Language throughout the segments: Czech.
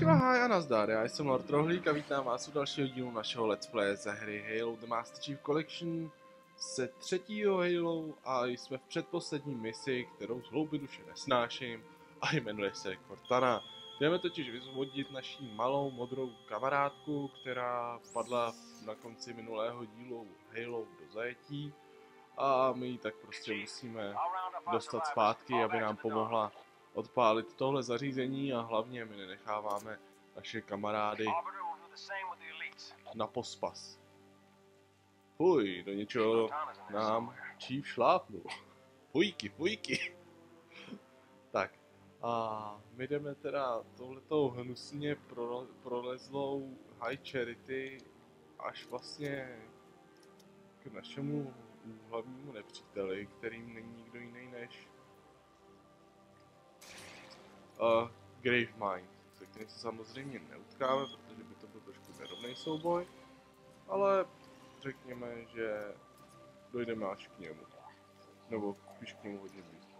Ahoj a nazdar, já jsem Lord Rohlík a vítám vás u dalšího dílu našeho Let's Play ze hry Halo The Master Chief Collection se třetího Halo a jsme v předposlední misi, kterou z hloubi duše nesnáším a jmenuje se Cortana. Jdeme totiž vyzvodit naší malou modrou kamarádku, která padla na konci minulého dílu Halo do zajetí a my ji tak prostě musíme dostat zpátky, aby nám pomohla odpálit tohle zařízení a hlavně my nenecháváme naše kamarády na pospas. Fuj, do něčeho nám Chief šlápnul. Fujky. Tak, a my jdeme teda tohletou hnusně prolezlou High Charity až vlastně k našemu hlavnímu nepříteli, kterým není nikdo jiný než Gravemind, se kterým se samozřejmě neutkáme, protože by to byl trošku nerovný souboj, ale řekněme, že dojdeme až k němu, nebo spíš k němu hodně blízko.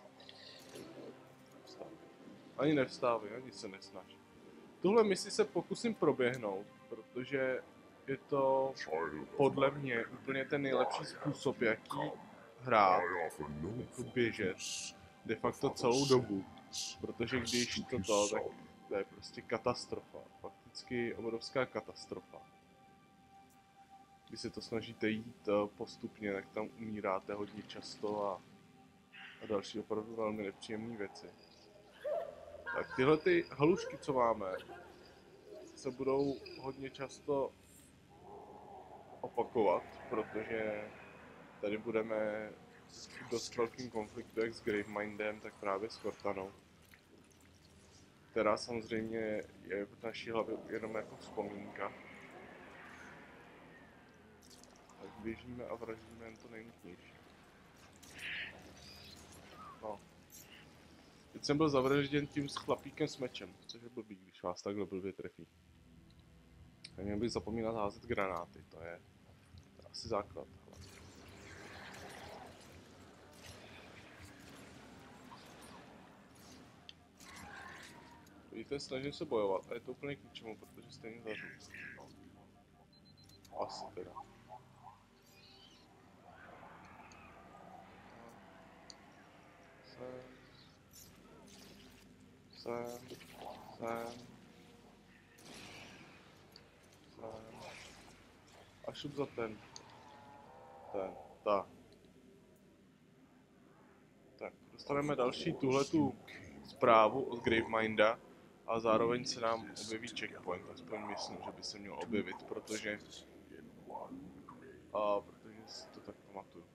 Ani nevstávej, ani se nesnaž. Tuhle misi se pokusím proběhnout, protože je to podle mě úplně ten nejlepší způsob, jaký hrát, jako běžet de facto celou dobu. Protože když tak to je prostě katastrofa. Fakticky obrovská katastrofa. Když se to snažíte jít postupně, tak tam umíráte hodně často a další opravdu velmi nepříjemné věci. Tak tyhle ty halušky, co máme, se budou hodně často opakovat, protože tady budeme v dost velkým konfliktu jak s Gravemindem, tak právě s Cortanou, která samozřejmě je v naší hlavě jenom jako vzpomínka. Tak běžíme a vraždíme jen to nejnutnější. No. Teď jsem byl zavražděn tím s chlapíkem s mečem, což je blbý, když vás takhle blbě trefí. Neměl bych zapomínat házet granáty, to je asi základ. Vidíte, snažím se bojovat a je to úplně k ničemu, protože stejně zařu. Asi teda. Sem. A šup za ten. Tak, dostaneme další tuhletu zprávu od Graveminda a zároveň se nám objeví checkpoint, aspoň myslím, že by se měl objevit, protože si to tak pamatuju.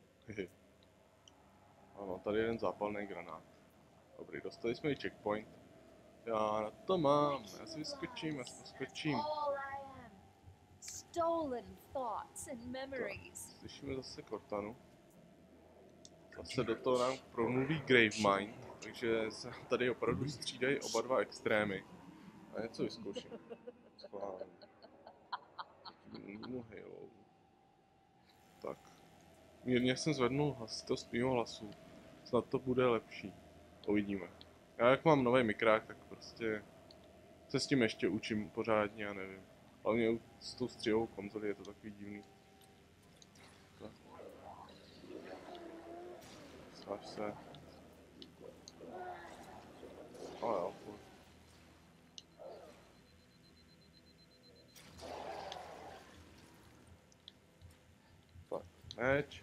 Ano, tady je jeden zápalný granát. Dobrý, dostali jsme i checkpoint. Já na to mám, já si vyskočím. Slyšíme zase Cortanu. Zase do toho nám promluví Gravemind, takže se tady opravdu střídají oba dva extrémy. A něco vyzkouším. Schválně. Halo. Tak. Mírně jsem zvednul hlasitost mýho hlasu. Snad to bude lepší. Uvidíme. Já jak mám nový mikrák, tak prostě se s tím ještě učím pořádně, já nevím. Hlavně s tou střihou konzoli je to takový divný. Tak. Sváž se. Ale jo, furt. Tak, meč.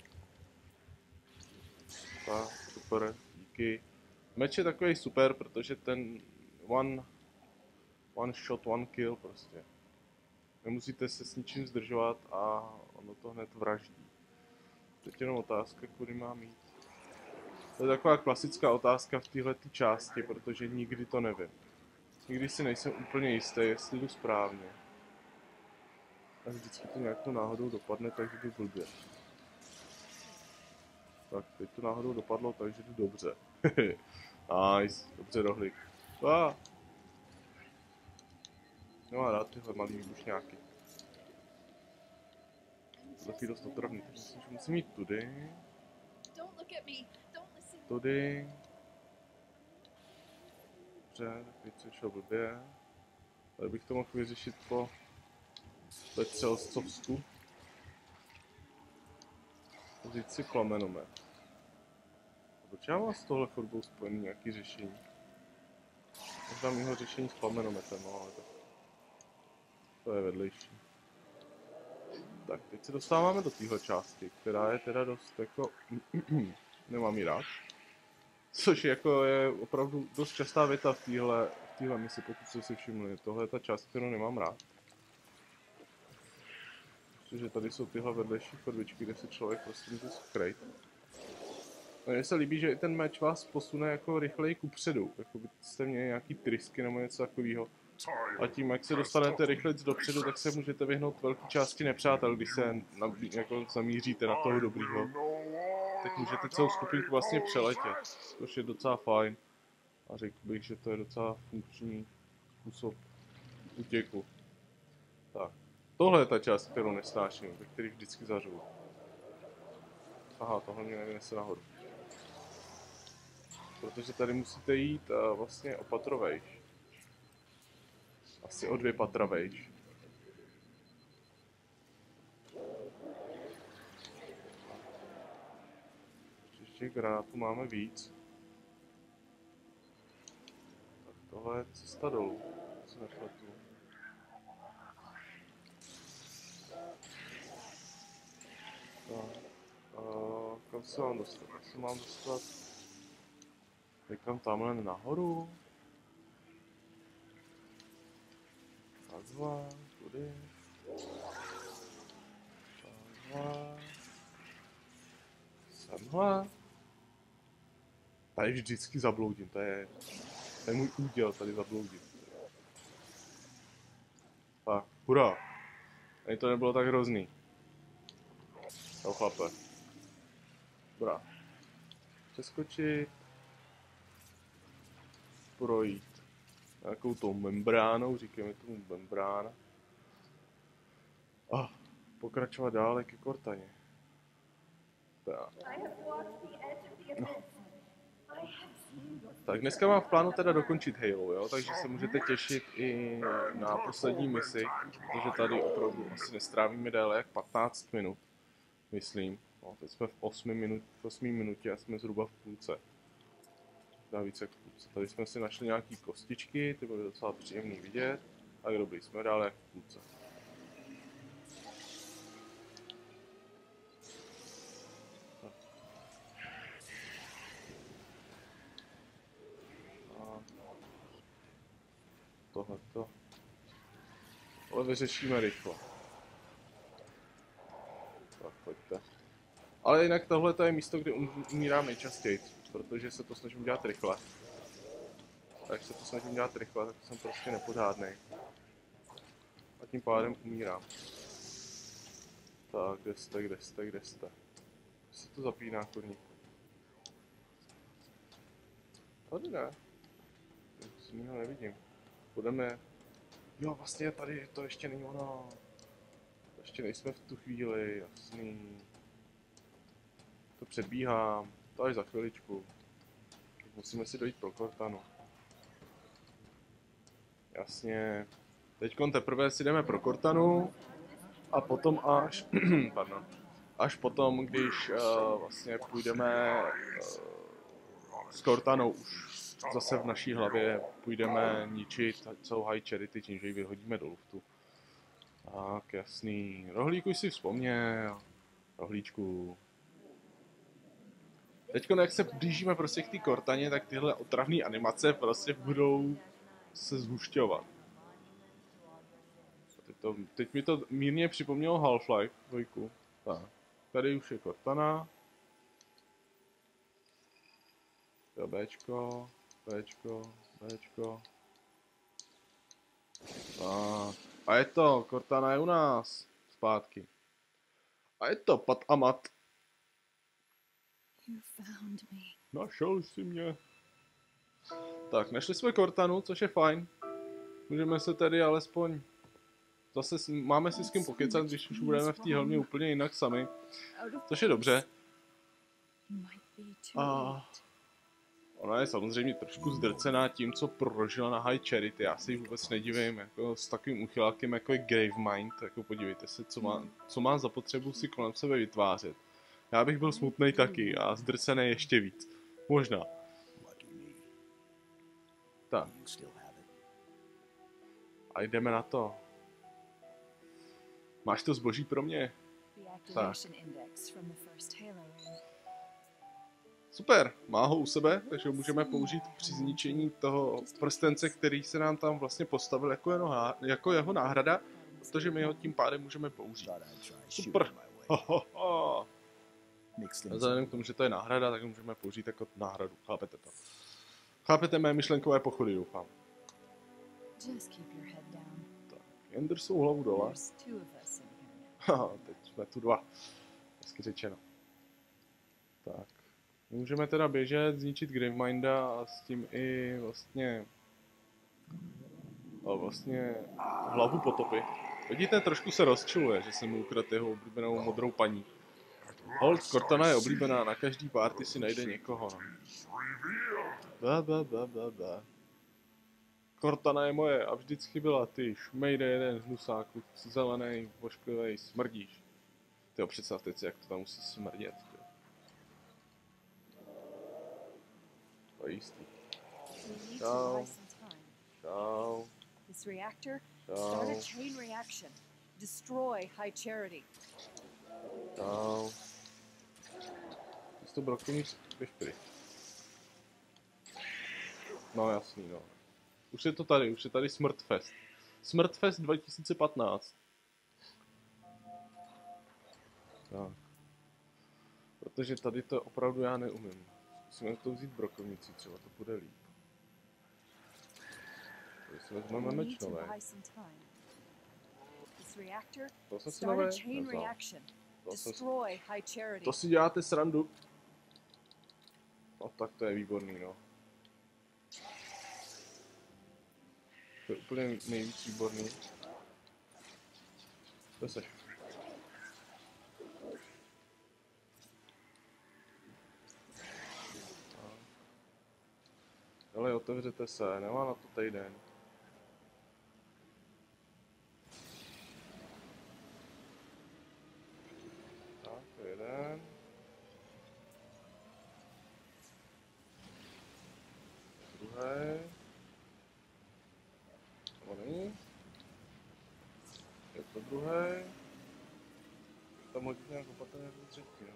Tak, super, díky. Meč je takový super, protože ten one shot, one kill prostě. Nemusíte se s ničím zdržovat a ono to hned vraždí. Teď jenom otázka, kudy mám jít. To je taková klasická otázka v této části, protože nikdy to nevím. Nikdy si nejsem úplně jistý, jestli jdu správně. A vždycky to nějakou náhodou dopadne, takže jdu blbě. Tak, teď to náhodou dopadlo, takže jdu dobře. Nice, dobře Rohlík. No a rád tyhle malý výbušňáky. Taky dost otravný, takže myslím, že musím jít tudy. Tudy. Dobře, tak teď se šel blbě. Tady bych to mohl vyřešit po Petřelscovsku. Vzít si plamenomet. Proč já mám s tohle chodbou spojený nějaký řešení? Možná mýho řešení s plamenometem, no ale tak to je vedlejší. Tak, teď se dostáváme do téhle části, která je teda dost jako... nemám ji rád. Což jako je opravdu dost častá věta v téhle misi, pokud jste si všimli. Tohle je ta část, kterou nemám rád. Protože tady jsou tyhle vedlejší chodbičky, kde se člověk prostě může skrejt. A mně se líbí, že i ten meč vás posune jako rychleji kupředu. Jako byste měli nějaký trysky nebo něco takového. A tím, jak se dostanete rychlec dopředu, tak se můžete vyhnout velké části nepřátel, když se jako zamíříte na toho dobrýho. Tak můžete celou skupinku vlastně přeletět, což je docela fajn. A řekl bych, že to je docela funkční způsob útěku. Tak, tohle je ta část, kterou nesnáším, ve který vždycky zařvu. Aha, tohle mě nevynese nahoru. Protože tady musíte jít vlastně o patro vejš. Asi o 2 patra vejš. Ještě granátů máme víc. Tak tohle je cesta dolů, se nepletu. Tak, kam se mám dostat? Já se mám dostat někam tamhle nahoru. Takhle, tudy. Takhle. Semhle. Tady vždycky zabloudím, to je můj úděl, tady zabloudím. Tak, hurá. Tady to nebylo tak hrozný. Jo, chlape. Dobrá. Přeskočit. Projít nějakou tou membránou, říkáme tomu membrána. A pokračovat dále ke Cortaně. Tak. Tak dneska mám v plánu teda dokončit Halo, jo? Takže se můžete těšit i na poslední misi, protože tady opravdu asi nestrávíme déle jak 15 minut, myslím. No, teď jsme v 8 minutě a jsme zhruba v půlce. Dá více jak v půlce. Tady jsme si našli nějaký kostičky, ty byly docela příjemný vidět. Tak dobrý, jsme dále jak v půlce. Tohleto. Ale vyřešíme rychle. Tak pojďte. Ale jinak tohle je místo, kde umírám nejčastěji, protože se to snažím dělat rychle. A jak se to snažím dělat rychle, tak jsem prostě nepořádnej. A tím pádem umírám. Tak, kde jste? Kde se to zapíná, kurníku? Tady ne. Nic jiného nevidím. Budeme... Jo, vlastně tady to ještě není ono. Ještě nejsme v tu chvíli, jasný. To předbíhám, to až za chviličku. Musíme si dojít pro Cortanu. Jasně. Teďkon teprve si jdeme pro Cortanu a potom až, pardon, až potom, když vlastně půjdeme s Cortanou už zase v naší hlavě půjdeme ničit celou High Charity tím, že ji vyhodíme do luftu. Tak, jasný. Rohlíku si vzpomněl. Rohlíčku. Teďko, jak se blížíme prostě k té Cortaně, tak tyhle otravné animace prostě budou se zhušťovat. Teď mi to mírně připomnělo Half-Life 2. Tak, tady už je Cortana. Jo, Bčko. A je to, Cortana je u nás. Zpátky. A je to Pat a Mat. Našel jsi mě. Tak, našli jsme Cortanu, což je fajn. Můžeme se tady alespoň... Zase máme si s kým pokecat, když už budeme v té helmě úplně jinak sami. Což je dobře. A Ona je samozřejmě trošku zdrcená tím, co prožila na High Charity. Já se jí vůbec nedivím, jako s takovým uchylákem jako je Gravemind, jako podívejte se, co má za potřebu si kolem sebe vytvářet. Já bych byl smutnej taky a zdrcený ještě víc. Možná. Tak. A jdeme na to. Máš to zboží pro mě? Tak. Super, má ho u sebe, takže ho můžeme použít při zničení toho prstence, který se nám tam vlastně postavil jako jeho náhrada, protože my ho tím pádem můžeme použít. Super. A vzhledem k tomu, že to je náhrada, tak ho můžeme použít jako náhradu. Chápete to? Chápete mé myšlenkové pochody, doufám. Tak, jen drsou hlavu dole. Haha, teď jsme tu dva. Hezky řečeno. Tak. Můžeme teda běžet, zničit Graveminda a s tím i vlastně hlavu potopy. Vidíte, trošku se rozčiluje, že jsem mu ukradl jeho oblíbenou modrou paní. Hold, Cortana je oblíbená, na každý party si najde někoho. No. Cortana je moje a vždycky byla ty šmejde jeden z hnusáků, zelenej, vošklivej, smrdíš. Tyjo, představte si, jak to tam musí smrdět. To je jistý. Čau. Čau. This reactor, Čau. start a chain reaction. Destroy High Charity. Čau. Jsi to brokovník, běž pryč. No jasný, no. Už je tady Smrtfest. Smrtfest 2015. Tak. Protože tady to opravdu já neumím. Zkusíme to vzít brokovnici, třeba to bude líp. Tady si vezmeme meč nové. To jsem si nové nevzal. To si děláte srandu. No tak to je výborný, no. To je úplně nejvíc výborný. To seš. Ale otevřete se, nemá na to týden. Tak, to je jeden. Druhý. Oný. Je to druhý. Tam hodit nějak opatrně jako třetí, no.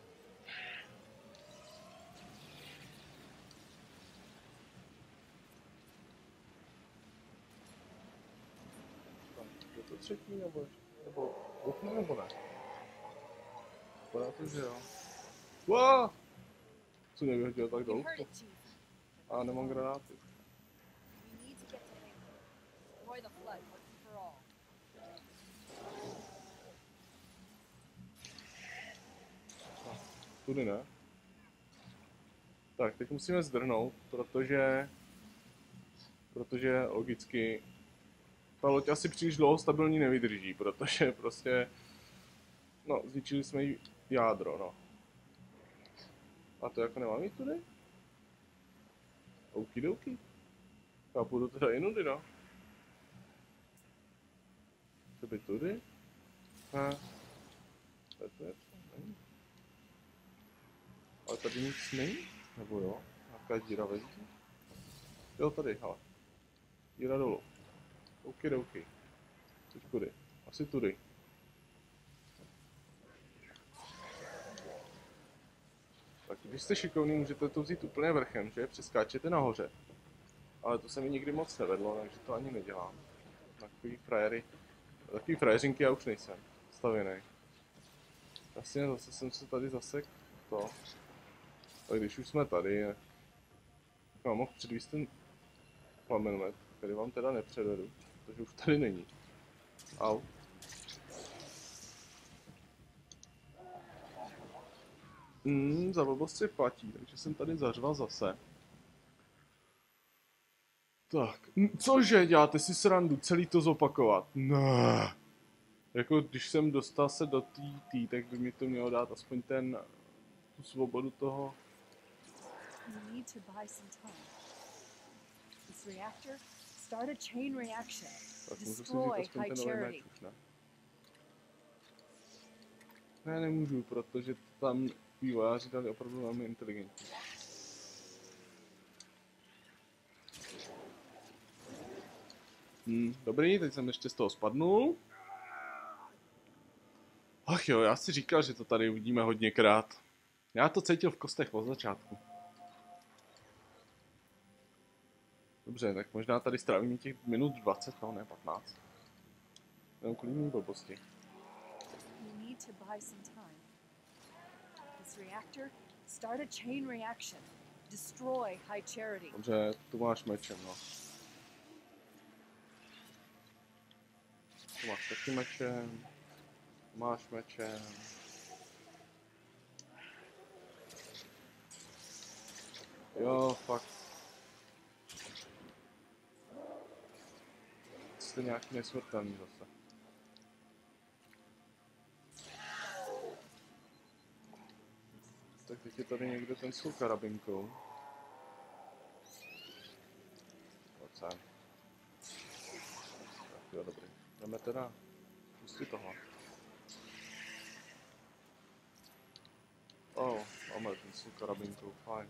Je to třetí nebo buchnu nebo ne? Vypadá to, že jo. Wow! Co mě vyhodil tak dolů? A nemám granáty. Tudy ne. Tak, teď musíme zdrhnout, protože logicky ta loď asi příliš dlouho stabilní nevydrží, protože prostě, no, zničili jsme jí jádro, no. A to jako nemám jít tudy? Okidoki. Já půjdu teda jinudy, no. Co by tudy? Ne. To je není. Ale tady nic není? Nebo jo? Nějaká díra ve zdi? Jo, tady, hele. Díra dolů. Okidoki. Teď kudy? Asi tudy. Tak když jste šikovný, můžete to vzít úplně vrchem, že? Přeskáčete nahoře. Ale to se mi nikdy moc nevedlo, takže to ani nedělám. Takový frajeřinky já už nejsem stavěný. Jasně, zase jsem se tady zasek to. Tak když už jsme tady, tak mám mohl předvíst ten plamenomet, který vám teda nepředvedu, protože už tady není. Au. Za blbost si platí, takže jsem tady zařval zase. Tak, cože, děláte si srandu, celý to zopakovat? Ne. Jako když jsem dostal se do té, tak by mi to mělo dát aspoň tu svobodu toho We need to buy some time. This reactor, start a chain reaction. Tak můžu si vzít Destroy aspoň High ten nový meč Charity. už, ne? Ne, nemůžu, protože tam vývojáři dali opravdu velmi inteligentní. Dobrý, teď jsem ještě z toho spadnul. Ach jo, já si říkal, že to tady uvidíme hodněkrát. Já to cítil v kostech od začátku. Dobře, tak možná tady strávíme těch minut 20, no ne 15. Jenom kvůli mým blbosti. We need to buy some time. This reactor, start a chain reaction. Destroy High Charity. Dobře, tu máš mečem, no. Tu máš taky mečem. Tu máš mečem. Jo, fakt. Jste nějaký nesmrtelný zase. Tak teď je tady někde ten s tou karabinkou. Pojď sem. Tak jo, dobrý. Jdeme teda pustit tohle. Máme ten s tou karabinkou, fajn.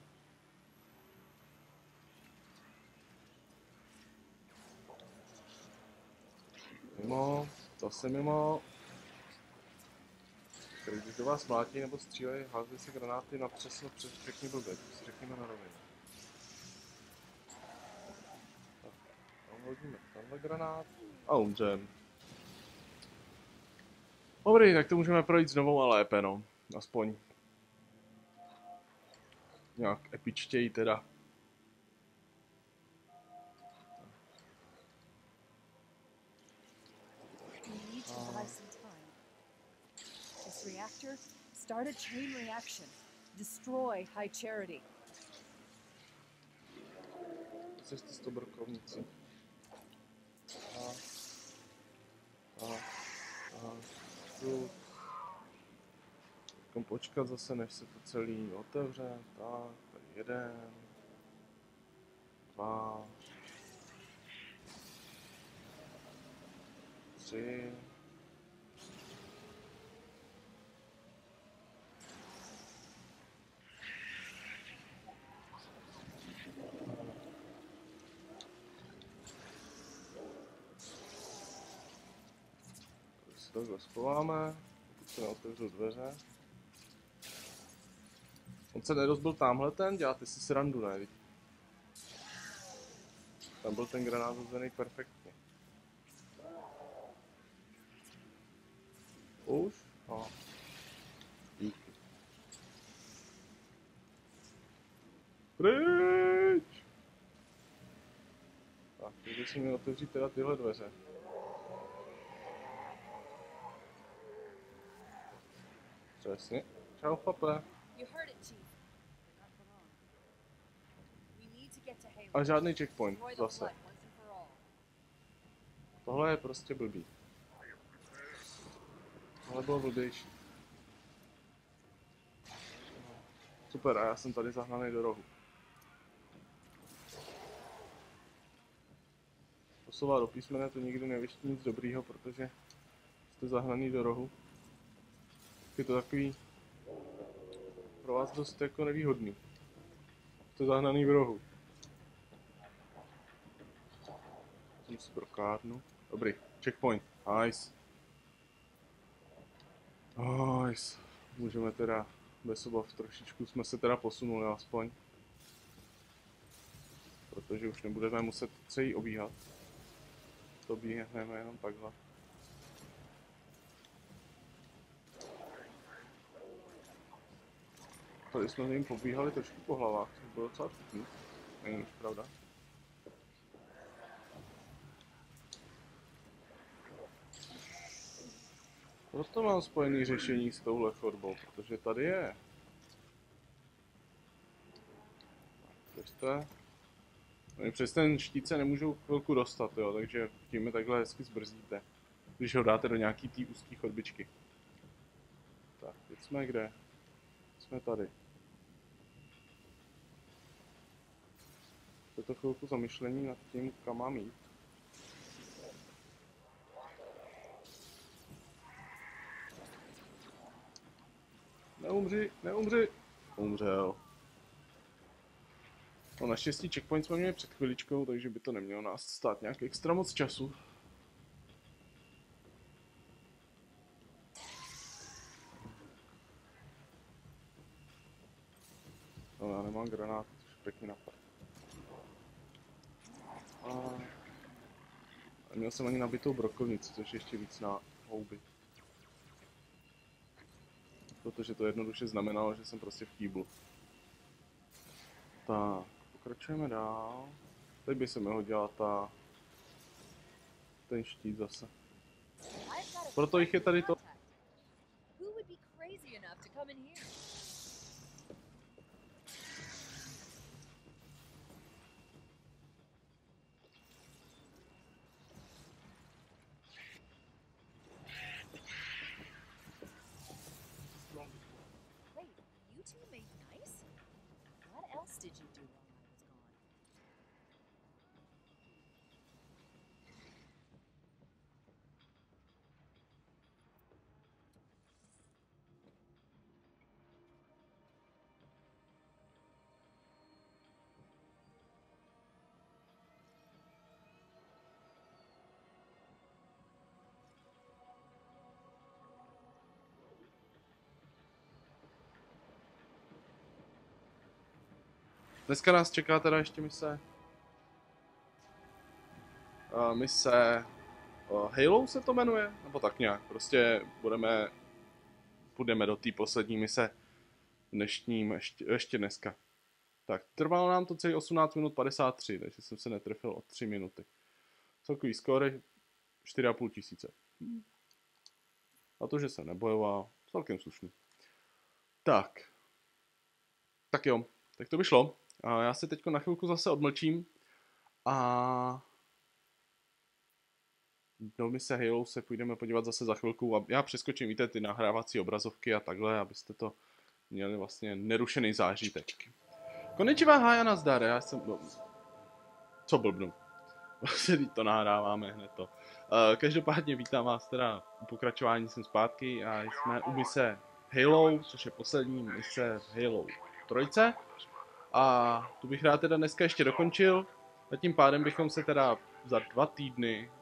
Mimo, zase mimo. Když do vás mlátí nebo střílejí, házejí se granáty na přesno přes všechny blbě, to si řekněme na rovinu. Tak, tam hodíme tenhle granát a umřem. Dobrý, tak to můžeme projít znovu a lépe, no. Aspoň. Nějak epičtěji teda. Reactor, start a chain reaction. Destroy High Charity. Jsi s tou brokovnicí. Teďkom počkat zase, než se to celý otevře. Tak, tady 1, 2, 3. Takhle schováme, pokud se neotevřou dveře. On se nerozbil tamhle ten, děláte si srandu, ne? Tam byl ten granát hozený perfektně. Už? No. Díky. Pryč! Tak, teď si mi otevřít teda tyhle dveře. Přesně. Čau, pape. A žádný checkpoint, zase. Tohle je prostě blbý. Tohle bylo blbější. Super, a já jsem tady zahnaný do rohu. Doslova do písmene to nikdy nevyští nic dobrýho, protože jste zahnaný do rohu. Je to takový pro vás dost jako nevýhodný. Jste zahnaný v rohu. Jsem si prokádnu. Dobrý, checkpoint. Nice. Nice. Můžeme teda bez obav trošičku jsme se teda posunuli aspoň. Protože už nebudeme muset celý obíhat. To běhneme jenom takhle. Tady jsme jim pobíhali trošku po hlavách, to bylo docela vtipný. Není už pravda. Proto mám spojený řešení s touhle chodbou, protože tady je. Přesto. Oni přes ten štít se nemůžou chvilku dostat, jo, takže tím takhle hezky zbrzdíte, když ho dáte do nějaký té úzké chodbičky. Tak, teď jsme kde? Jsme tady. Je to chvilku zamyšlení nad tím, kam mám jít. Neumři, neumři. Umřel. No naštěstí checkpoint jsme měli před chviličkou, takže by to nemělo nás stát nějak extra moc času. No já nemám granát, což pěkně napad. A měl jsem ani nabitou brokovnici, což ještě víc na houby. Protože to jednoduše znamenalo, že jsem prostě v kýblu. Tak, pokračujeme dál. Teď by se mi hodila ten štít zase. Proto jich je tady to. Did you do while I was gone? Dneska nás čeká teda ještě mise. Mise Halo se to jmenuje, nebo tak nějak. Prostě půjdeme do té poslední mise dnešním, ještě dneska. Tak, trvalo nám to celý 18 minut 53, takže jsem se netrefil o 3 minuty. Celkový skóre 4,5 tisíce. A to, že jsem nebojoval, celkem slušný. Tak jo, tak to by šlo. Já se teď na chvilku zase odmlčím a do mise Halo se půjdeme podívat zase za chvilku a já přeskočím, víte, ty nahrávací obrazovky a takhle, abyste to měli vlastně nerušený zážitek. Konnichiwa, hája, nazdar, já jsem... No, co blbnu? Vlastně to nahráváme hned to. Každopádně vítám vás teda u pokračování, jsem zpátky a jsme u mise Halo, což je poslední mise v Halo 3. A tu bych rád teda dneska ještě dokončil. A tím pádem bychom se teda za 2 týdny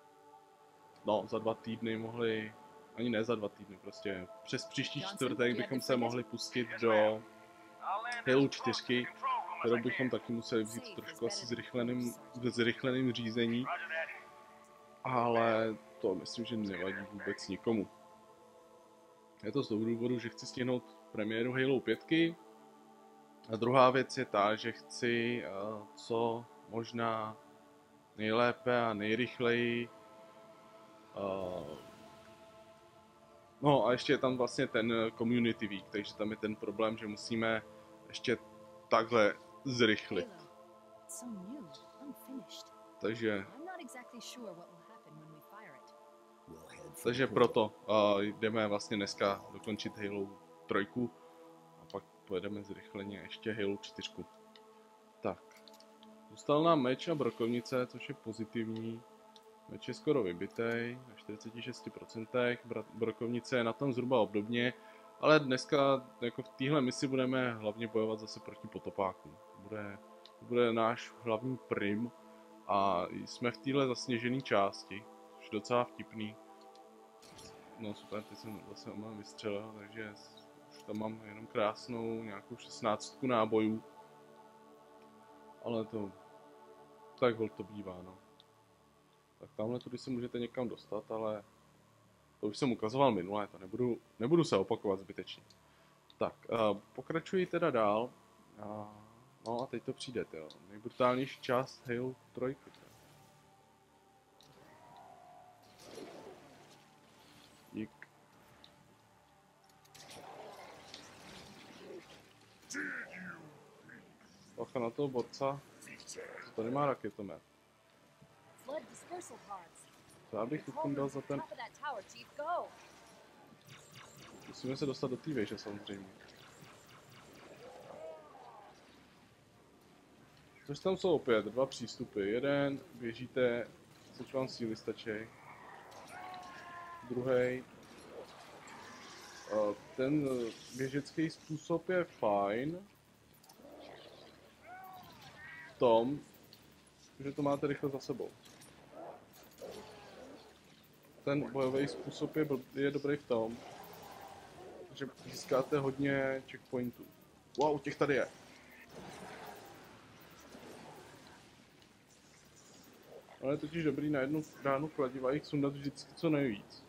mohli, ani ne za 2 týdny, prostě přes příští čtvrtek bychom se mohli pustit do Halo 4, kterou bychom taky museli vzít trošku asi zrychleným řízení. Ale to myslím, že nevadí vůbec nikomu. Je to z toho důvodu, že chci stihnout premiéru Halo 5. A druhá věc je ta, že chci co možná nejlépe a nejrychleji. No a ještě je tam vlastně ten community week, takže tam je ten problém, že musíme ještě takhle zrychlit. Takže proto jdeme vlastně dneska dokončit Halo 3 a pak pojedeme zrychleně ještě Halo 4. Tak, zůstal nám meč a brokovnice, což je pozitivní. Meč je skoro vybitej, na 46%, brokovnice je na tom zhruba obdobně, ale dneska jako v téhle misi budeme hlavně bojovat zase proti potopákům. To bude náš hlavní prim a jsme v téhle zasněžené části, což je docela vtipný. No super, teď jsem zase vystřelil, takže už tam mám jenom krásnou nějakou 16 nábojů. Ale to tak hol to bývá, no. Tak tamhle tudy se můžete někam dostat, ale to už jsem ukazoval minule, to nebudu se opakovat zbytečně. Tak, pokračuji teda dál. No a teď to přijde, jo. Nejbrutálnější část Halo 3. Dík. Bacha na toho borca, to nemá raketomet. Co já bych teď dal za ten... Musíme se dostat do té věže samozřejmě. Což tam jsou opět dva přístupy. Jeden, běžíte, což vám síly stačí. Druhý, ten běžecký způsob je fajn. V tom, že to máte rychle za sebou. Ten bojový způsob je dobrý v tom, že získáte hodně checkpointů. Wow, těch tady je. Ale je totiž dobrý na jednu ránu kladiva jich sundat vždycky co nejvíc.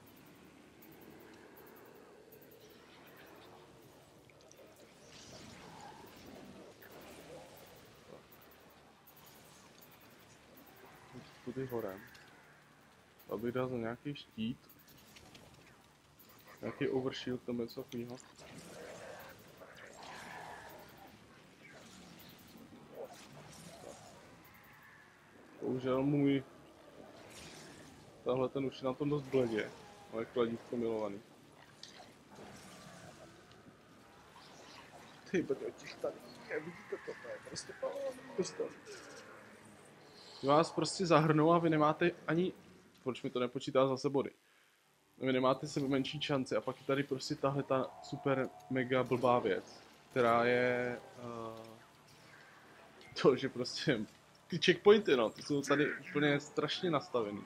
Tudy horem. Abych dal za nějaký štít. Nějaký overshield, tam něco takového. Bohužel můj... Tahle ten už je na tom dost bledě. Ale kladívko milovaný. Ty brdo, těch tady je, vidíte to je prostě pistol. Vás prostě zahrnou a vy nemáte ani... Proč mi to nepočítá zase body? Vy nemáte sebe menší šanci a pak je tady prostě tahle ta super mega blbá věc, která je to, že prostě ty checkpointy, no, ty jsou tady úplně strašně nastavený.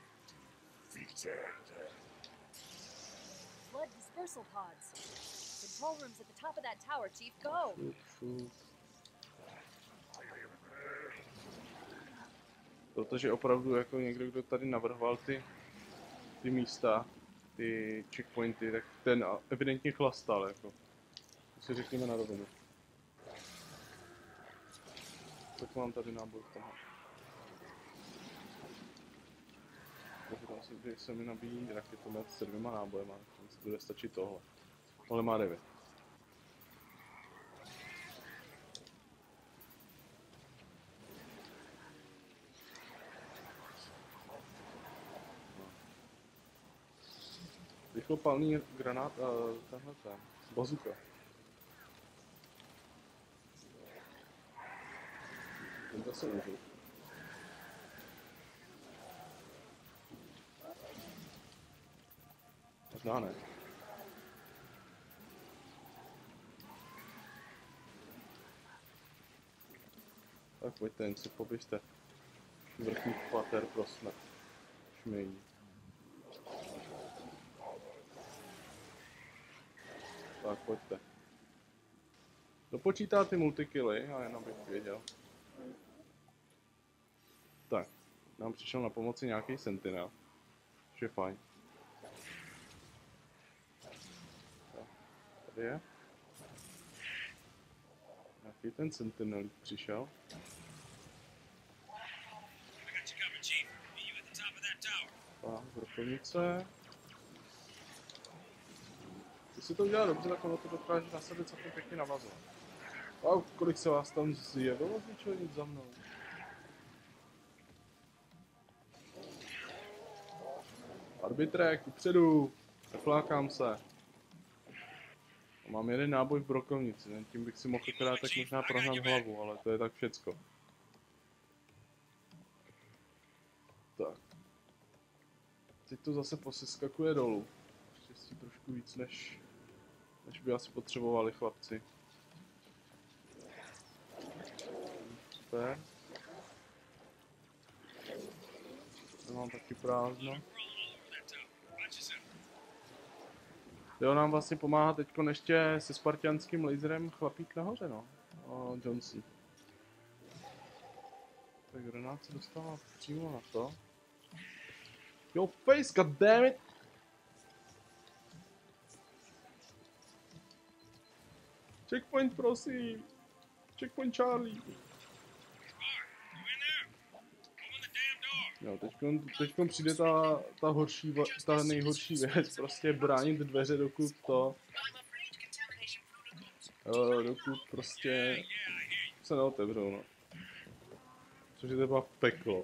Flood dispersal pods. Control rooms at the top of that tower, Chief. Go. Protože opravdu jako někdo, kdo tady navrhoval ty místa, ty checkpointy, tak ten evidentně chlastal, jako. To si řekněme na rovinu. Tak mám tady náboj v tomhle. Podívám se, že se mi nabíjí raketomet s 2 nábojema, takže bude stačit tohle. Tohle má 9. Rychlopalný granát, tahle ten, bazuka. Ten zase můžu. Možná ne. Tak pojďte, jen si poběžte. Vrchní pater pro smrt. Šmejní. Tak pojďte. Dopočítá ty multikilly, a jenom bych věděl. Tak, nám přišel na pomoci nějaký sentinel. Což je fajn. Tak, tady je. Nějaký ten sentinel přišel. Tak, brokovnice. Když si to udělá dobře, tak ono to dokáže na sebe celkem pěkně navazovat. A kolik se vás tam zjevilo zničelit za mnou? Arbitrek, upředu! Zaflákám se. A mám jeden náboj v brokovnici, tím bych si mohl akorát tak možná prohnat hlavu, ale to je tak všecko. Tak. Teď to zase poseskakuje dolů. Štěstí trošku víc, než by asi potřebovali chlapci. Super. To mám taky prázdno. Jo, nám vlastně pomáhá teďko ještě se spartianským laserem chlapík nahoře, no. Johnson. Tak granát se dostává přímo na to. Yo face, goddammit! Checkpoint, prosím! Checkpoint Charlie! Jo, teďkon přijde ta nejhorší věc, prostě bránit dveře, dokud prostě se neotevřou, no. Což je třeba peklo.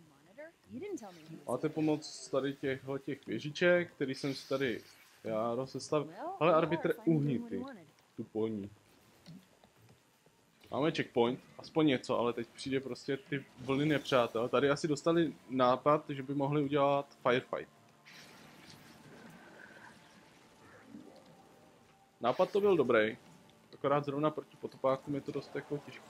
Máte pomoc tady těch věžiček, který jsem si tady já rozestavil. Ale arbitr uhnitý, tu polní. Máme checkpoint, aspoň něco, ale teď přijde prostě ty vlny nepřátel. Tady asi dostali nápad, že by mohli udělat firefight. Nápad to byl dobrý, akorát zrovna proti potopákům je to dost jako těžké.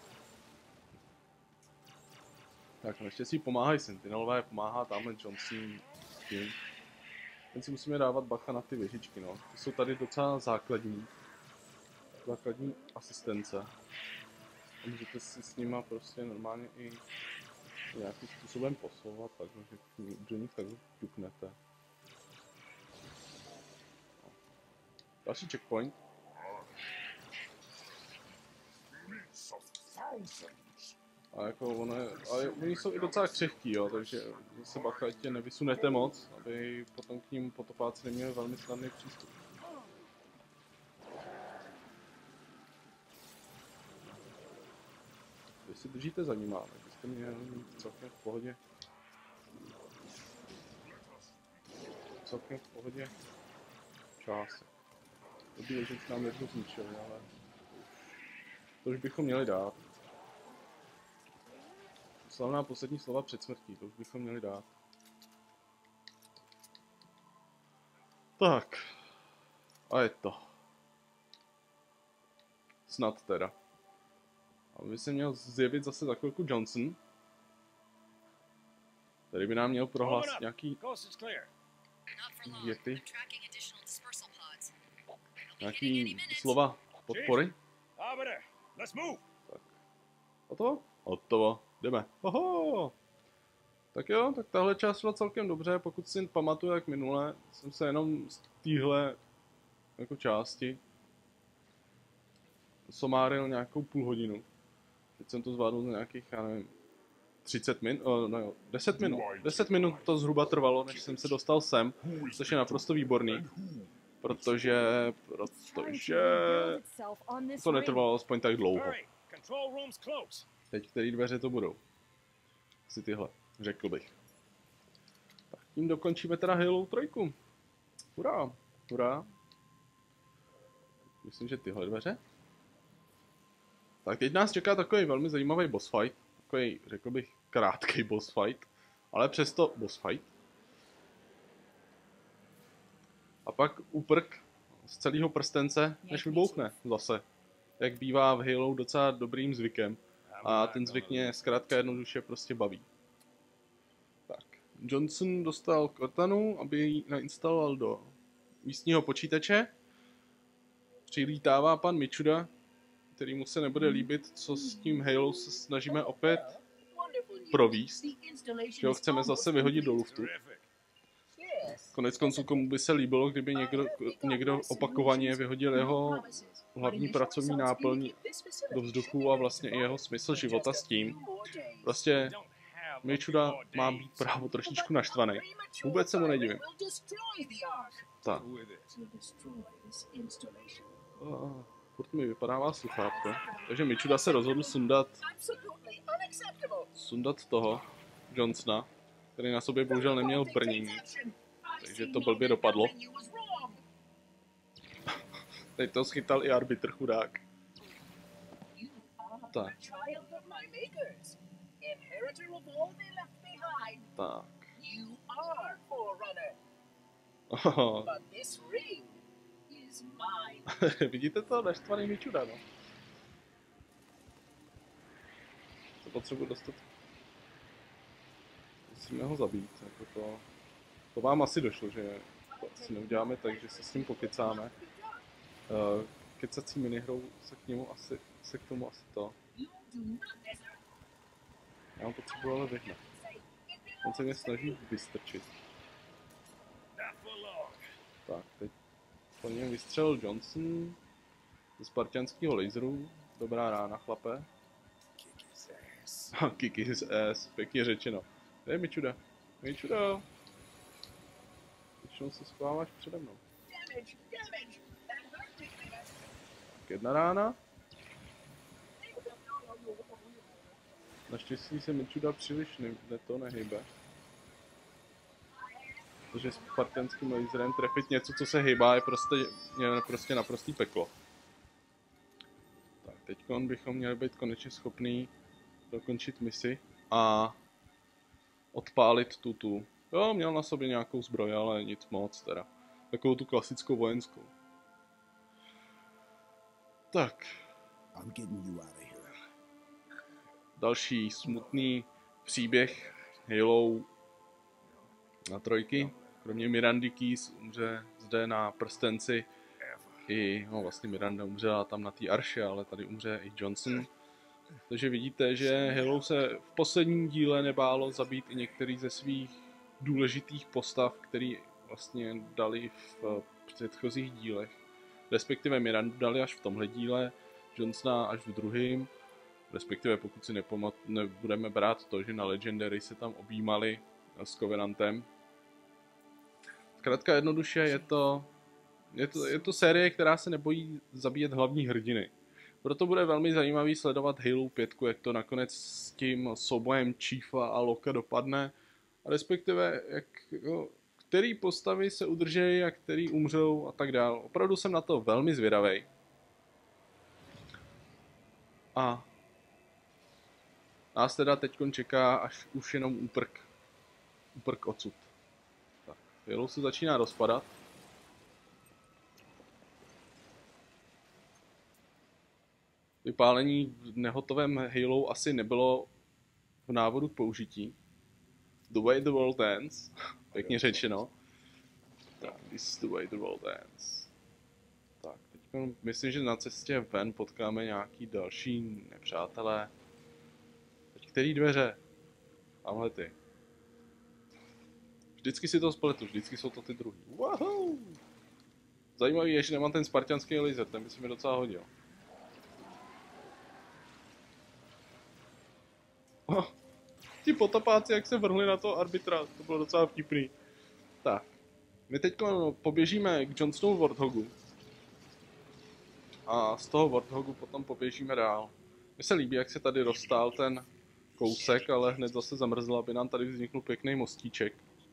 Tak, naštěstí pomáhají sentinelové, pomáhá tamhle Johnson s tím. Jen si musíme dávat bacha na ty věžičky, no. Ty jsou tady docela základní asistence. Můžete si s nima prostě normálně i nějakým způsobem posouvat, takže do nich takhle ťuknete. Další checkpoint. A jako oni jsou i docela křehký, jo, takže zase bacha, ať tě nevysunete moc, aby potom k ním potopáci neměli velmi snadný přístup. Vy si držíte za nima, takže jste měli celkem v pohodě. Celkem v pohodě čas. Dobrý, že už nám jedno zničili, ale to už bychom měli dát. Slavná poslední slova před smrtí, to už bychom měli dát. Tak. A je to. Snad teda. A by se měl zjevit zase za chvilku Johnson. Tady by nám měl prohlásit nějaký věty. Nějaký slova podpory. Tak. Hotovo. Jdeme. Oho! Tak jo, tak tahle část šla celkem dobře, pokud si pamatuju jak minule, jsem se jenom z téhle jako části somáril nějakou půl hodinu. Teď jsem to zvládl za nějakých, já nevím, 30 minut, no jo, 10 minut. 10 minut to zhruba trvalo, než jsem se dostal sem, což je naprosto výborný. Protože to netrvalo aspoň tak dlouho. Teď který dveře to budou? Asi tyhle, řekl bych. Tak tím dokončíme teda Halo 3. Hurá, hurá. Myslím, že tyhle dveře. Tak teď nás čeká takový velmi zajímavý boss fight. Takový, řekl bych, krátký boss fight. Ale přesto boss fight. A pak úprk z celého prstence, než vybouchne zase. Jak bývá v Halo docela dobrým zvykem. A ten zvyk mě zkrátka jednoduše prostě baví. Tak, Johnson dostal Cortanu, aby ji nainstaloval do místního počítače. Přilítává pan Michuda, který mu se nebude líbit, co s tím Halo se snažíme opět províst. Že ho chceme zase vyhodit do luftu. Konec konců, komu by se líbilo, kdyby někdo opakovaně vyhodil jeho hlavní pracovní náplň do vzduchu a vlastně i jeho smysl života s tím. Prostě Michuda má být právo trošičku naštvaný. Vůbec se mu nedivím. Tak. Furt mi vypadává sluchátko. Takže Michuda se rozhodl sundat toho Johnsona, který na sobě bohužel neměl brnění. Takže to blbě dopadlo. Teď to schytal i arbitr, chudák. Tak. Tak. Oh. Vidíte to? Naštvaný Michuda, no. To potřebuji dostat. Musíme ho zabít, jako to vám asi došlo, že to asi neuděláme tak, že se s ním pokecáme. Kecací minihrou se k tomu asi to. Já ho potřebuji ale vyhnat. On se mě snaží vystrčit. Tak, teď po něm vystřelil Johnson ze spartianského laseru. Dobrá rána, chlape. Kick his ass, pěkně řečeno. Kde je Michuda? Michuda! Většinou se schováváš přede mnou. Tak jedna rána. Naštěstí se Michuda příliš nehybe. Protože s spartanským laserem trefit něco, co se hýbá, je prostě naprostý peklo. Tak, teď bychom měli být konečně schopný dokončit misi a odpálit tu. Jo, měl na sobě nějakou zbroj, ale nic moc teda. Takovou tu klasickou vojenskou. Tak. Další smutný příběh Halo na 3. Kromě Mirandy Keys umře zde na prstenci i, no vlastně Miranda umřela tam na té arše, ale tady umře i Johnson. Takže vidíte, že Halo se v posledním díle nebálo zabít i některý ze svých důležitých postav, který vlastně dali v předchozích dílech. Respektive Mirandu dali až v tomhle díle, Johnsona až v druhém. Respektive pokud si nebudeme brát to, že na Legendary se tam objímali s Covenantem. Zkrátka jednoduše je to série, která se nebojí zabíjet hlavní hrdiny. Proto bude velmi zajímavý sledovat Halo 5, jak to nakonec s tím soubojem Chiefa a Locka dopadne. A respektive, který postavy se udržejí a který umřou a tak dál. Opravdu jsem na to velmi zvědavej. A nás teda teďkon čeká až už jenom úprk odsud. Tak, Halo se začíná rozpadat. Vypálení v nehotovém Halo asi nebylo v návodu k použití. The way the world ends. Pěkně řečeno. Tak, this is the way the world ends. Tak, teď myslím, že na cestě ven potkáme nějaký další nepřátelé. Teď který dveře? Tamhle ty. Vždycky si to spletu, vždycky jsou to ty druhý. Wahoo! Zajímavý je, že nemám ten spartianský laser, ten by se mi docela hodil. Oh, ti potapáci, jak se vrhli na to arbitra, to bylo docela vtipný. Tak, my teď poběžíme k Johnsonu Warthogu. A z toho Warthogu potom poběžíme dál. Mně se líbí, jak se tady rozstál ten kousek, ale hned zase zamrzl, aby nám tady vzniknul pěkný mostíček.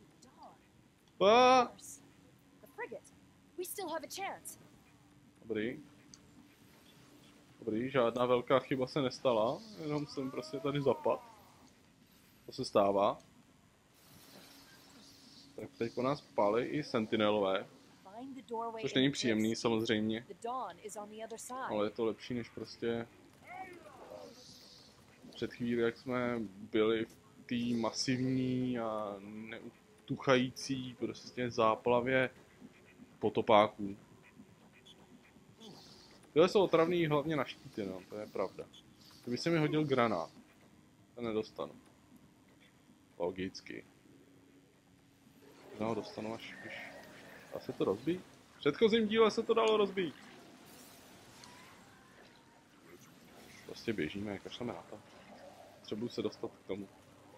Dobrý. Dobrý, žádná velká chyba se nestala, jenom jsem prostě tady zapad. To se stává. Tak teď po nás pálí i sentinelové. Což není příjemný samozřejmě. Ale je to lepší než prostě před chvíli, jak jsme byli v té masivní a neutuchající prostě záplavě potopáků. Tyhle jsou otravný hlavně na štíty, no, to je pravda. Kdyby se mi hodil granát, to nedostanu. Logicky. No, dostanu až když... Dá se to rozbít? V předchozím díle se to dalo rozbít. Prostě běžíme, kašleme na to. Potřebuji se dostat k tomu.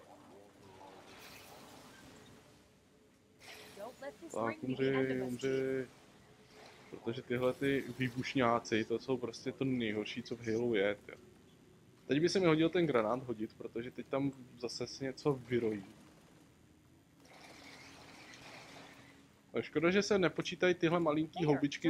Tak, umři. Protože tyhle ty výbušňáci, to jsou prostě to nejhorší, co v Halo je. Tě. Teď by se mi hodil ten granát hodit, protože teď tam zase si něco vyrojí. A škoda, že se nepočítají tyhle malinký houbičky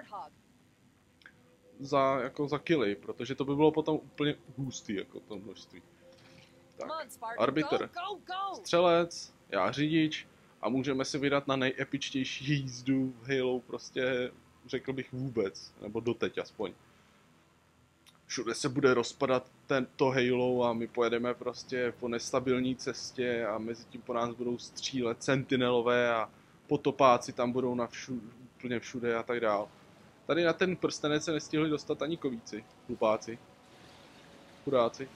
za killy, protože to by bylo potom úplně hustý, jako to množství. Tak, arbiter, střelec, já řidič a můžeme si vydat na nejepičtější jízdu v Halo, prostě řekl bych vůbec, nebo doteď aspoň. Všude se bude rozpadat to Halo a my pojedeme prostě po nestabilní cestě a mezi tím po nás budou střílet sentinelové a potopáci tam budou úplně všude a tak dál. Tady na ten prstenec se nestihli dostat ani kovíci, hlupáci, chudáci.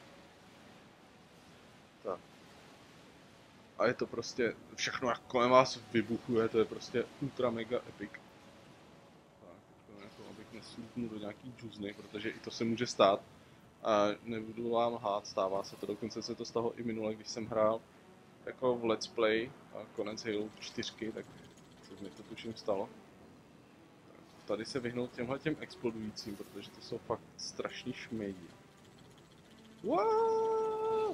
Tak. A je to prostě, všechno jak kolem vás vybuchuje, to je prostě ultra mega epic. Tak, jako abych neslupnul do nějaký džuzny, protože i to se může stát. A nebudu vám lhát, stává se to, dokonce se to stalo i minule, když jsem hrál jako v Let's Play a konec Halo 4, tak se mi to tuším stalo. Tady se vyhnout těm explodujícím, protože to jsou fakt strašný šmejdi. Wow!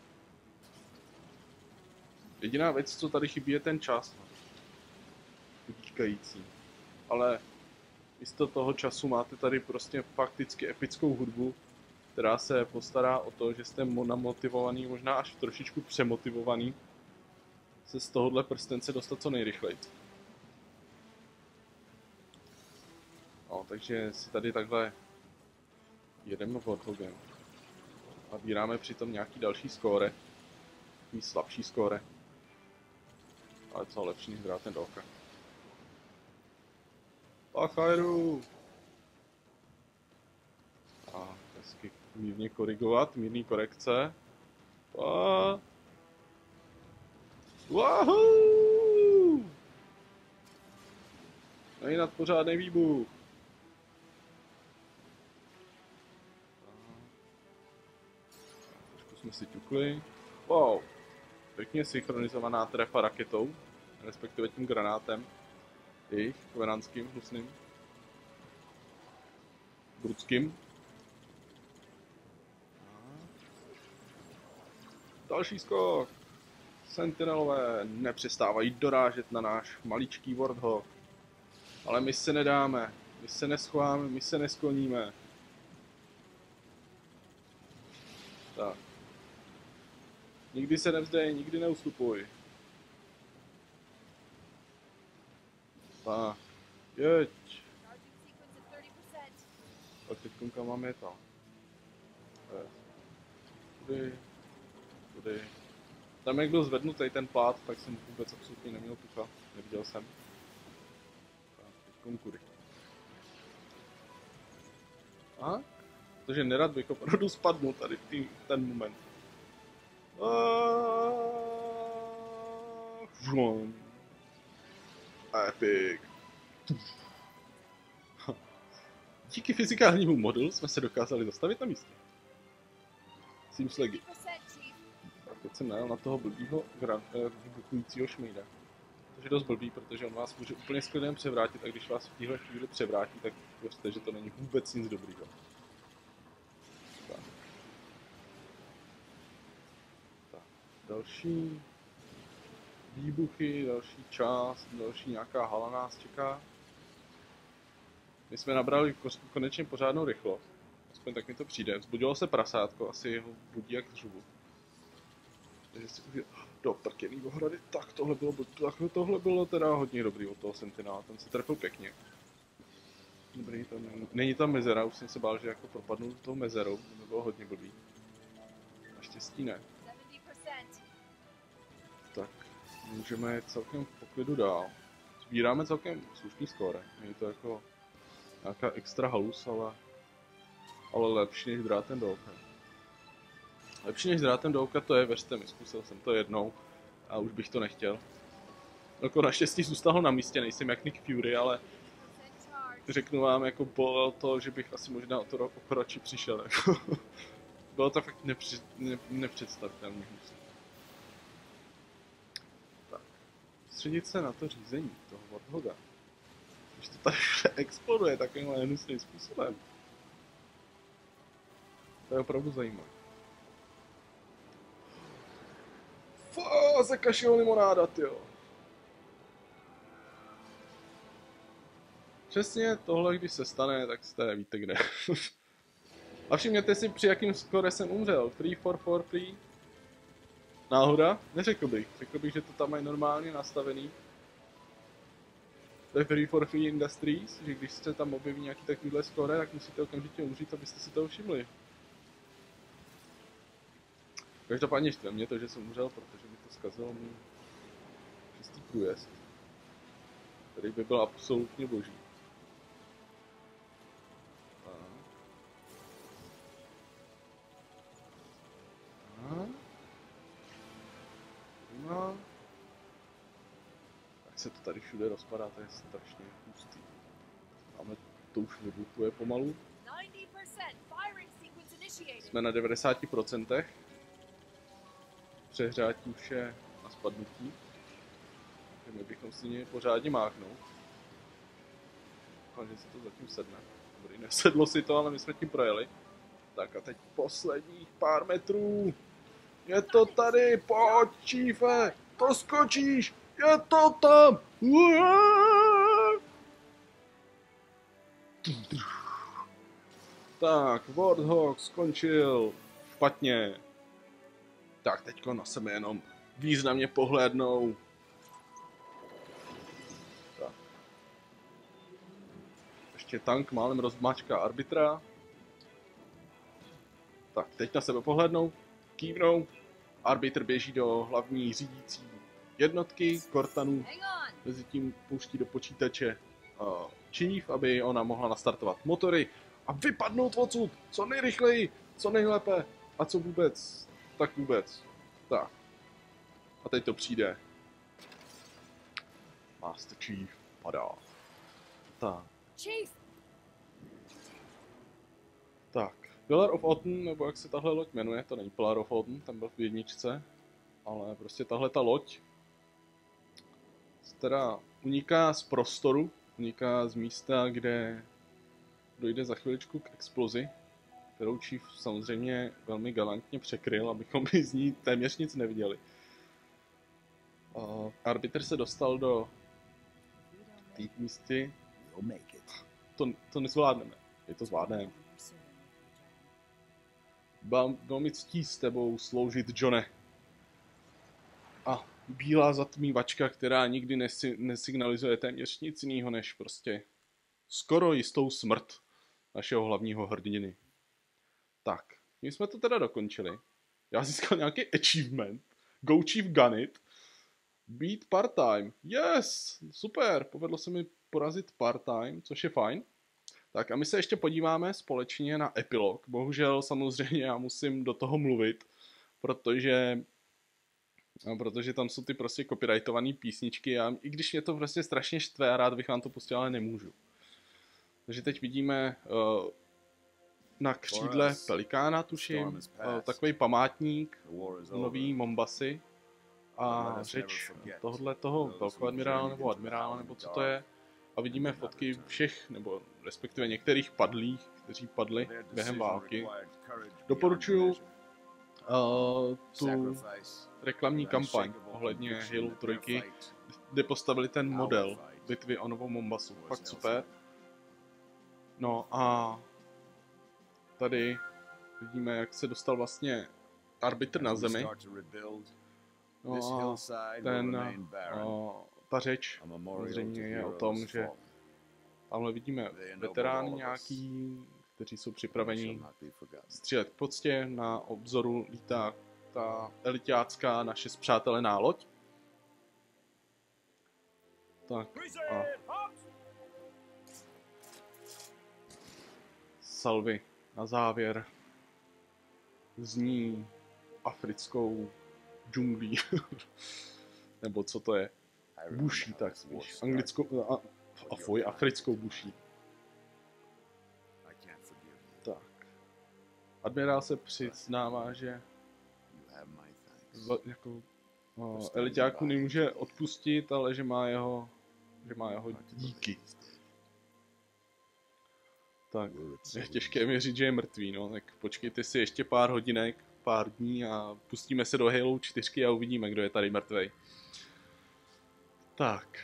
Jediná věc, co tady chybí, je ten čas. Utíkající. Ale místo toho času máte tady prostě fakticky epickou hudbu, která se postará o to, že jste namotivovaný, možná až trošičku přemotivovaný, se z tohohle prstence dostat co nejrychleji. No, takže si tady takhle jedeme Warthogem. A bíráme přitom nějaký další skóre. Takový slabší skóre. Ale co lepší než Dráten do oka. Pachajru! A hezky mírně korigovat, mírný korekce. A... Wahoo! Nejnad pořádnej výbuch. Trošku jsme si ťukli. Wow. Pěkně synchronizovaná trefa raketou, respektive tím granátem. Jejich kvenánským, hnusným. Brudským. Další skok. Sentinelové nepřestávají dorážet na náš maličký Warthog. Ale my se nedáme, my se neschováme, my se neskloníme. Tak. Nikdy se nevzdej, nikdy neustupuj. Tak. Jeď. Tak teď kam máme to. Tudy. Tudy. Tam jak byl zvednutý ten plát, tak jsem vůbec absolutně neměl tucha. Neviděl jsem. Tak, teď kudy. Aha. Protože nerad bych opravdu spadnul tady v ten moment. Epic. Díky fyzikálnímu modulu jsme se dokázali zastavit na místě. Seems legit. Tak teď jsem najel na toho blbýho vybuchujícího šmejda. To je dost blbý, protože on vás může úplně s klidem převrátit a když vás v téhle chvíli převrátí, tak věřte, že to není vůbec nic dobrýho. Tak. Tak. Další výbuchy, další část, další nějaká hala nás čeká. My jsme nabrali konečně pořádnou rychlost. Aspoň tak mi to přijde. Vzbudilo se prasátko, asi ho budí jak řvu. Takže si uvěděl, do prkený ohrady, tak tohle bylo teda hodně dobrý od toho Sentinela, ten se trefil pěkně. Dobrý, to není tam mezera, už jsem se bál, že jako propadnu do toho mezeru, to by bylo hodně blbý. Naštěstí ne. Tak, můžeme jít celkem v poklidu dál. Sbíráme celkem slušný skóre, není to jako nějaká extra halus, ale lepší než Drátem do oka. Lepší než Drátem do oka to je, věřte mi, zkusil jsem to jednou a už bych to nechtěl. Jako naštěstí zůstal na místě, nejsem jak Nick Fury, ale řeknu vám, jako bylo to, že bych asi možná o to radši přišel. Jako. Bylo to fakt nepředstavitelné. Tak. Středit se na to řízení toho Warthoga. Když to tady exploduje takovýmhle hnusným způsobem. To je opravdu zajímavé. Fáze kašel limonáda, tyjo. Přesně tohle, když se stane, tak jste víte kde. A všimněte si, při jakým skore jsem umřel. 3-4-4-3. Náhoda? Neřekl bych. Řekl bych, že to tam mají normálně nastavený. To je 3-4-3 Industries, že když se tam objeví nějaký takovýhle skore, tak musíte okamžitě umřít, abyste si to všimli. Každopádně štve mě to, že jsem umřel, protože mi to zkazilo můj čistý průjezd, který by byl absolutně boží. No. Tak se to tady všude rozpadá, to je strašně hustý. Máme to už vybuchuje pomalu. Jsme na 90%. Přehřátí už je na spadnutí. My bychom si měli pořádně máchnout. Doufám, že se to zatím sedne. Dobrý, nesedlo si to, ale my jsme tím projeli. Tak a teď posledních pár metrů. Je to tady, pojď, čífe, to skočíš, je to tam. Tak, Warthog skončil špatně. Tak, teďko na sebe jenom významně pohlédnou. Tak. Ještě tank málem rozmáčká arbitra. Tak, teď na sebe pohlédnou, kývnou. Arbitr běží do hlavní řídící jednotky, Cortanu mezi tím pouští do počítače Chief, aby ona mohla nastartovat motory a vypadnout odsud co nejrychleji, co nejlépe a co vůbec, tak vůbec. Tak. A teď to přijde. Master Chief padá. Tak. Chief! Tak. Pillar of Autumn, nebo jak se tahle loď jmenuje, to není Pillar of Autumn, tam byl v jedničce, ale prostě tahle ta loď teda uniká z prostoru, uniká z místa, kde dojde za chviličku k explozi, kterou Chief samozřejmě velmi galantně překryl, abychom by z ní téměř nic neviděli. Arbiter se dostal do té místy. To nezvládneme. Je to zvládneme. Bylo mi ctí s tebou sloužit, Johne. A bílá zatmívačka, která nikdy nesignalizuje téměř nic jiného než prostě skoro jistou smrt našeho hlavního hrdiny. Tak, my jsme to teda dokončili. Já získal nějaký achievement. Go Chief Gun It. Beat part-time. Yes! Super! Povedlo se mi porazit part-time, což je fajn. Tak a my se ještě podíváme společně na epilog. Bohužel samozřejmě já musím do toho mluvit, protože tam jsou ty prostě copyrightované písničky a i když mě to prostě strašně štve a rád bych vám to pustil, ale nemůžu. Takže teď vidíme na křídle Pelikána, tuším, takový památník nový Mombasy a řeč toho velkoadmirála nebo admirála, nebo co to je. A vidíme fotky všech, nebo respektive některých padlých, kteří padli během války. Doporučuji tu reklamní kampaň ohledně Halo 3, kde postavili ten model bitvy o Novou Mombasu. Fakt super. No a tady vidíme, jak se dostal vlastně arbitr na zemi. No a ta řeč samozřejmě je o tom, že tamhle vidíme veterány nějaký, kteří jsou připraveni střílet k poctě. Na obzoru lítá ta elitácká naše spřátelená loď. Tak a salvy na závěr zní africkou džunglí. Nebo co to je? Buší, tak spíš. Anglickou a africkou buší. Tak. Admirál se přiznává, že jako eliťáku nemůže odpustit, ale že má jeho díky. Tak, je těžké mi říct, že je mrtvý, no, tak počkejte si ještě pár hodinek, pár dní a pustíme se do Halo 4 a uvidíme, kdo je tady mrtvej. Tak.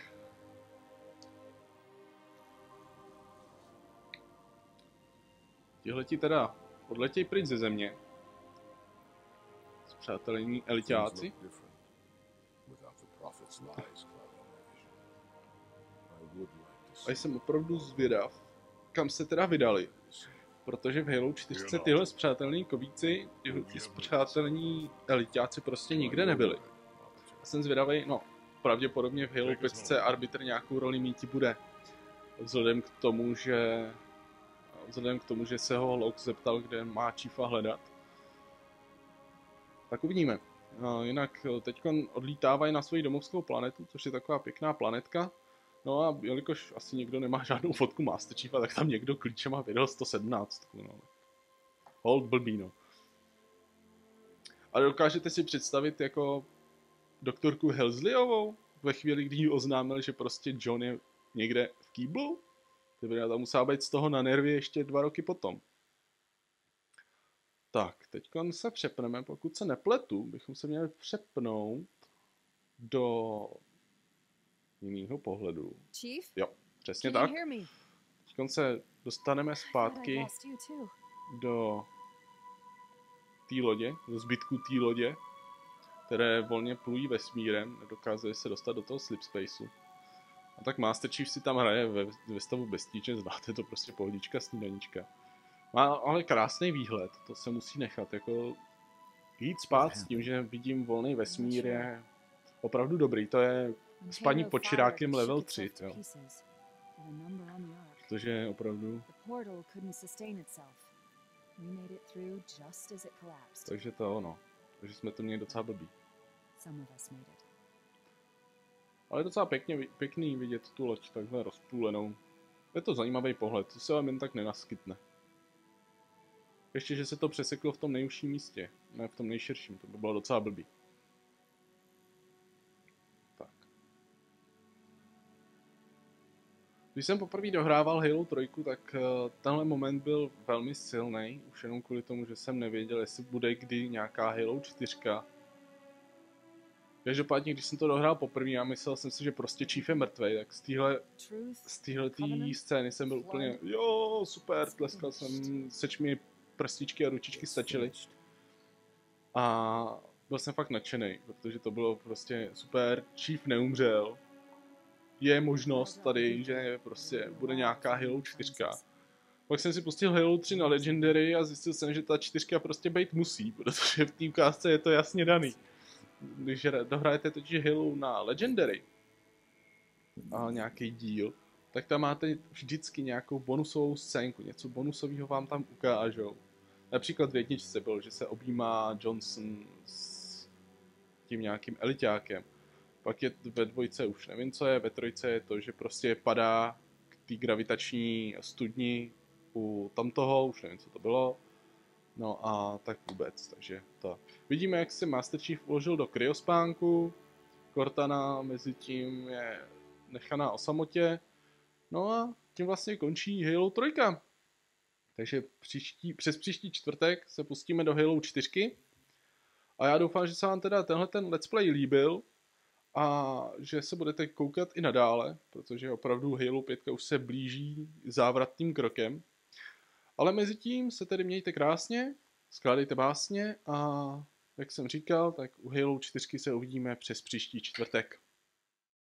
Tihleti teda odletěj pryč ze země. Spřátelení eliťáci. A jsem opravdu zvědav, kam se teda vydali. Protože v Halo 4 tyhle spřátelení kovíci, ty spřátelení eliťáci prostě nikde nebyli. A jsem zvědavý, no, pravděpodobně v Halo 5 arbitr nějakou roli míti bude. Vzhledem k tomu, že se ho Locke zeptal, kde má Chiefa hledat. Tak uvidíme. Jinak teď odlítávají na svoji domovskou planetu, což je taková pěkná planetka. No a jelikož asi někdo nemá žádnou fotku Master Chiefa, tak tam někdo klíčem a vydal 117. No. Hold blbý, no. Ale dokážete si představit jako doktorku Helsleyovou ve chvíli, kdy jí oznámil, že prostě John je někde v kýblu? Teda tam musela být z toho na nervy ještě 2 roky potom. Tak, teď se přepneme, pokud se nepletu, bychom se měli přepnout do jiného pohledu. Chief? Jo, přesně tak. Teď se dostaneme I thought I zpátky lost you too. do té lodě, do zbytku té lodě, které volně plují vesmírem, nedokázali se dostat do toho slipspaceu. A tak Master Chief si tam hraje ve stavu bestíče, znáte to, prostě pohodička, snídanička. Má ale krásný výhled, to se musí nechat, jako jít spát s tím, že vidím volný vesmír je opravdu dobrý, to je spaní pod čirákem level 3, jo. Protože je opravdu... Takže to ono. Takže jsme to měli docela blbý. Ale je docela pěkný vidět tu loď takhle rozpůlenou. Je to zajímavý pohled, to se vám jen tak nenaskytne. Ještě, že se to přeseklo v tom nejužším místě, ne v tom nejširším, to by bylo docela blbý. Tak. Když jsem poprvé dohrával Halo 3, tak tenhle moment byl velmi silný, už jenom kvůli tomu, že jsem nevěděl, jestli bude kdy nějaká Halo 4. Každopádně, když jsem to dohrál poprvé, já myslel jsem si, že prostě Chief je mrtvej, tak z téhletý scény jsem byl úplně, jo, super, tleskal jsem, seč mi prstičky a ručičky stačily. A byl jsem fakt nadšený, protože to bylo prostě super, Chief neumřel. Je možnost tady, že prostě bude nějaká Halo 4. Pak jsem si pustil Halo 3 na Legendary a zjistil jsem, že ta 4 prostě být musí, protože v té ukázce je to jasně daný. Když dohrajete totiž Halo na Legendary a nějaký díl, tak tam máte vždycky nějakou bonusovou scénku, něco bonusového vám tam ukážou. Například v jedničce byl, že se objímá Johnson s tím nějakým eliťákem. Pak je ve dvojce už nevím co je, ve trojce je to, že prostě padá k té gravitační studni u tamtoho, už nevím co to bylo. No a tak vůbec, takže to. Vidíme, jak se Master Chief uložil do kryospánku, Cortana mezi tím je nechaná o samotě, no a tím vlastně končí Halo 3. Takže přes příští čtvrtek se pustíme do Halo 4 a já doufám, že se vám teda tenhle let's play líbil a že se budete koukat i nadále, protože opravdu Halo 5 už se blíží závratným krokem. Ale mezi tím se tedy mějte krásně, skládejte básně a jak jsem říkal, tak u Halo 4 se uvidíme přes příští čtvrtek.